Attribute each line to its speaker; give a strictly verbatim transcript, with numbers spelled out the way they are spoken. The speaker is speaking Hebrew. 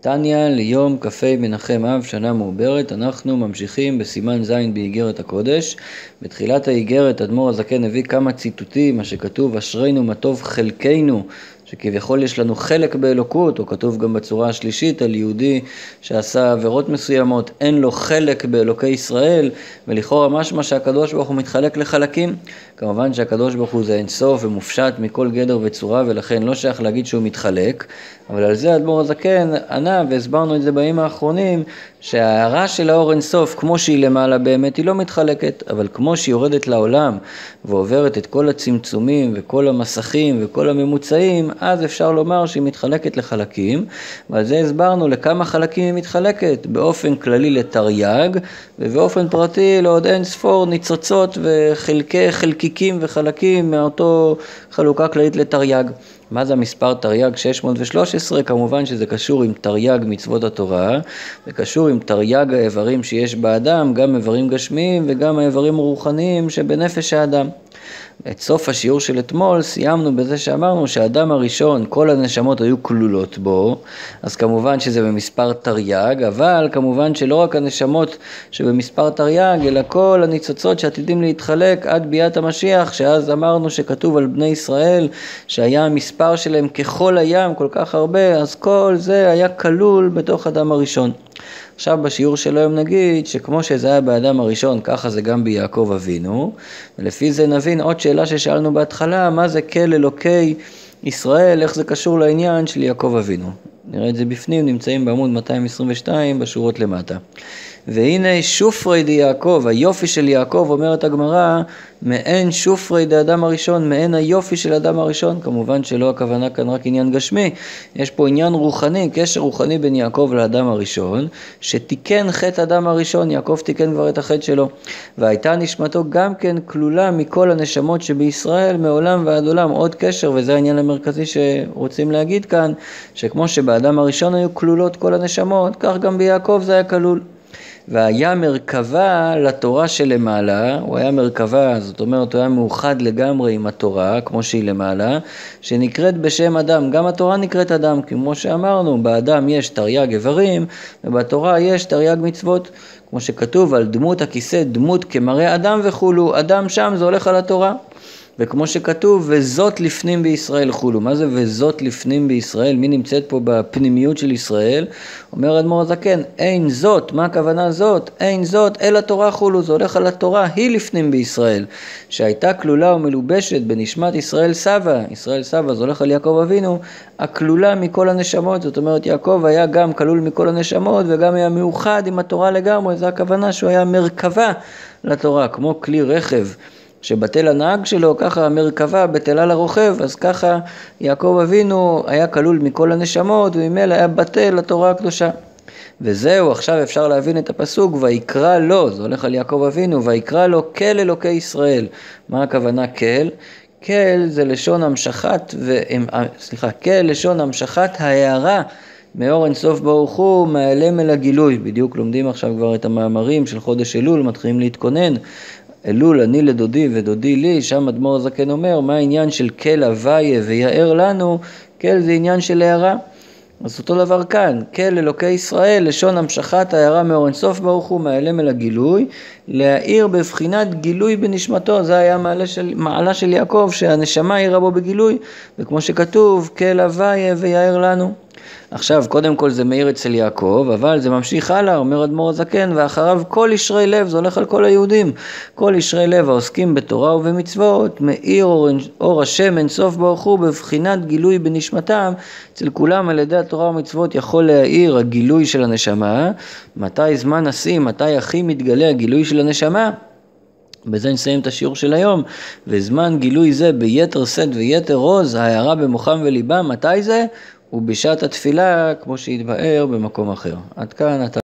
Speaker 1: תניא ליום כ"ה מנחם אב שנה מעוברת. אנחנו ממשיכים בסימן ז' באיגרת הקודש. בתחילת האיגרת אדמו"ר הזקן הביא כמה ציטוטים, מה שכתוב אשרינו מה טוב חלקנו, שכביכול יש לנו חלק באלוקות, או כתוב גם בצורה השלישית על יהודי שעשה עבירות מסוימות, אין לו חלק באלוקי ישראל, ולכאורה משמע שהקדוש ברוך הוא מתחלק לחלקים. כמובן שהקדוש ברוך הוא זה אינסוף ומופשט מכל גדר וצורה, ולכן לא שייך להגיד שהוא מתחלק, אבל על זה אדמו"ר הזקן ענה, והסברנו את זה בימים האחרונים, שההערה של האור אינסוף, כמו שהיא למעלה באמת, היא לא מתחלקת, אבל כמו שהיא יורדת לעולם ועוברת את כל הצמצומים וכל המסכים וכל הממוצעים, אז אפשר לומר שהיא מתחלקת לחלקים, ועל זה הסברנו לכמה חלקים היא מתחלקת, באופן כללי לתרי"ג, ובאופן פרטי לעוד אין ספור ניצוצות וחלקי חלקיקים וחלקים מאותו חלוקה כללית לתרי"ג. מה זה המספר תרי"ג שש מאות ושלוש עשרה? כמובן שזה קשור עם תרי"ג מצוות התורה, וקשור עם תרי"ג האיברים שיש באדם, גם איברים גשמיים וגם האיברים רוחניים שבנפש האדם. את סוף השיעור של אתמול סיימנו בזה שאמרנו שהאדם הראשון, כל הנשמות היו כלולות בו, אז כמובן שזה במספר תרי"ג, אבל כמובן שלא רק הנשמות שבמספר תרי"ג, אלא כל הניצוצות שעתידים להתחלק עד ביאת המשיח, שאז אמרנו שכתוב על בני ישראל שהיה המספר שלהם ככל הים, כל כך הרבה, אז כל זה היה כלול בתוך האדם הראשון. עכשיו בשיעור של היום נגיד שכמו שזה היה באדם הראשון, ככה זה גם ביעקב אבינו, ולפי זה נבין עוד שאלה ששאלנו בהתחלה, מה זה כל אלוקי ישראל, איך זה קשור לעניין של יעקב אבינו. נראה את זה בפנים, נמצאים בעמוד מאתיים עשרים ושתיים בשורות למטה. והנה שופרי די יעקב, היופי של יעקב, אומרת הגמרא, מעין שופרי די אדם הראשון, מעין היופי של אדם הראשון. כמובן שלא הכוונה כאן רק עניין גשמי, יש פה עניין רוחני, קשר רוחני בין יעקב לאדם הראשון, שתיקן חטא אדם הראשון, יעקב תיקן כבר את החטא שלו, והייתה נשמתו גם כן כלולה מכל הנשמות שבישראל מעולם ועד עולם. עוד קשר, וזה העניין המרכזי שרוצים להגיד כאן, שכמו שבאדם הראשון היו כלולות כל הנשמות, כך גם ביעקב זה היה כלול. והיה מרכבה לתורה שלמעלה, הוא היה מרכבה, זאת אומרת הוא היה מאוחד לגמרי עם התורה, כמו שהיא למעלה, שנקראת בשם אדם. גם התורה נקראת אדם, כמו שאמרנו, באדם יש תרי"ג איברים, ובתורה יש תרי"ג מצוות, כמו שכתוב על דמות הכיסא, דמות כמראה אדם וכולו, אדם שם זה הולך על התורה. וכמו שכתוב, וזאת לפנים בישראל חולו. מה זה וזאת לפנים בישראל? מי נמצאת פה בפנימיות של ישראל? אומר אדמו"ר הזקן, אין זאת. מה הכוונה זאת? אין זאת, אל התורה חולו. זה הולך על התורה, היא לפנים בישראל. שהייתה כלולה ומלובשת בנשמת ישראל סבא. ישראל סבא, זה הולך על יעקב אבינו, הכלולה מכל הנשמות. זאת אומרת, יעקב היה גם כלול מכל הנשמות, וגם היה מאוחד עם התורה לגמרי. זה הכוונה שהוא היה מרכבה לתורה, כמו כלי רכב. שבטל הנהג שלו, ככה המרכבה בטלה לרוכב, אז ככה יעקב אבינו היה כלול מכל הנשמות, וממילא היה בטל לתורה הקדושה. וזהו, עכשיו אפשר להבין את הפסוק, ויקרא לו, זה הולך על יעקב אבינו, ויקרא לו כל אלוקי ישראל. מה הכוונה כל? כל זה לשון המשכת, ו... סליחה, כל לשון המשכת ההערה, מאור אינסוף ברוך הוא, מהאלם אל הגילוי. בדיוק לומדים עכשיו כבר את המאמרים של חודש אלול, מתחילים להתכונן. אלול אני לדודי ודודי לי, שם אדמו"ר הזקן אומר, מה העניין של כל הוויה ויער לנו? כל זה עניין של הערה. אז אותו דבר כאן, כל אלוקי ישראל, לשון המשכת ההערה מאור אינסוף ברוך הוא, מהאלם אל הגילוי, להעיר בבחינת גילוי בנשמתו. זה היה מעלה של, מעלה של יעקב, שהנשמה העירה בו בגילוי, וכמו שכתוב, כל הוויה ויער לנו. עכשיו, קודם כל זה מאיר אצל יעקב, אבל זה ממשיך הלאה, אומר אדמו"ר הזקן, ואחריו כל ישרי לב, זה הולך על כל היהודים, כל ישרי לב העוסקים בתורה ובמצוות, מאיר אור, אור השם אינסוף ברוך הוא, בבחינת גילוי בנשמתם. אצל כולם על ידי התורה ומצוות יכול להאיר הגילוי של הנשמה. מתי זמן השיא, מתי הכי מתגלה הגילוי של הנשמה? בזה נסיים את השיעור של היום. וזמן גילוי זה ביתר שאת ויתר עוז, ההערה במוחם וליבם, מתי זה? ובשעת התפילה, כמו שהתבאר במקום אחר. עד כאן אתה